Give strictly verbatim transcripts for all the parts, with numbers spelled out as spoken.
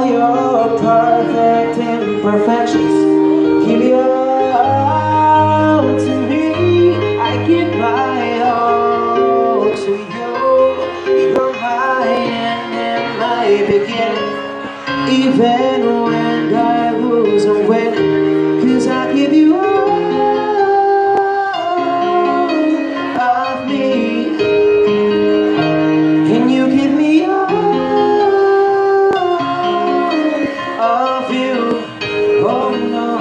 your perfect imperfections. Give your all to me. I give my all to you. You're my end and my beginning. Even when I lose, I'm winning. 'Cause I give you all of me, and you give me all of you. Oh no.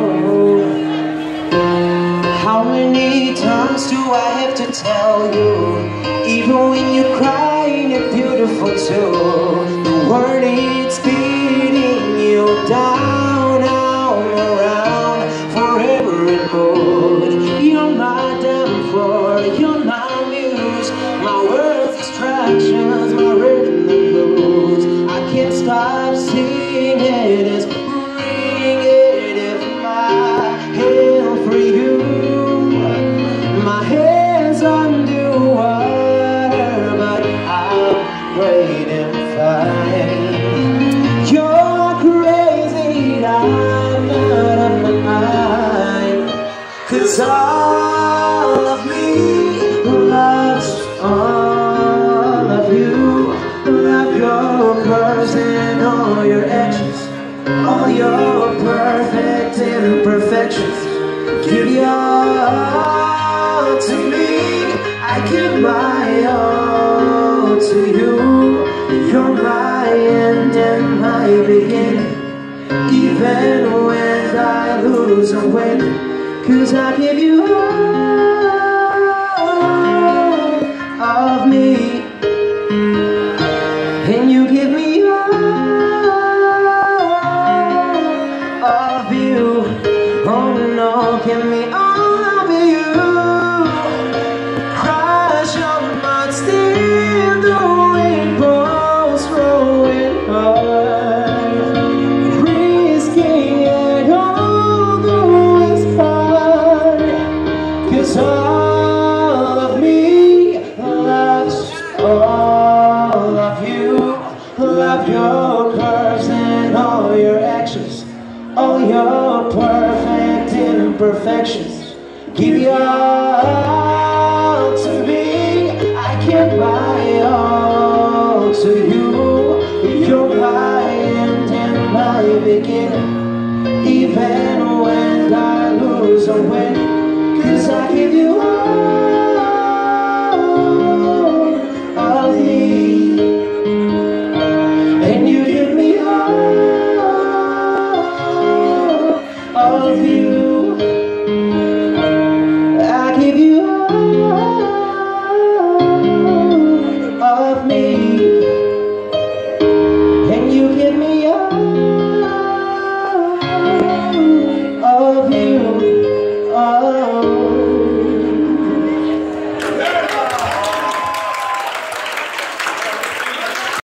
How many times do I have to tell you? Even when you're crying, you're beautiful too. The word it's beating you down, all around, forever and more. You're my downfall, you're my muse, my world's distractions, my rhythm and blues. I can't stop singing as ringing if my hand for you. My hands underwater, but I'm great and fine. You're crazy, I'm out of my mind. 'Cause all of me loves all of you. Love your curves and all your edges, all your perfect imperfections. Give your all to me. I give my all to you. You're my end and my beginning. Even when I lose, I'm winning. 'Cause I give you all of me, and you give me all of you. Oh no, give me all of you. Crush your mind, still the wind blows, throwing hard, risking it all, though it's hard. 'Cause all of me loves all of you. Love your curves and all your actions, all your perfect imperfections. Give your all to me. I give my all to you. You're my end and my beginning. Even when I lose, I'm winning. 'Cause I give you all of me, and you give me all of you. I give you all of me, and you give me all of you. Oh.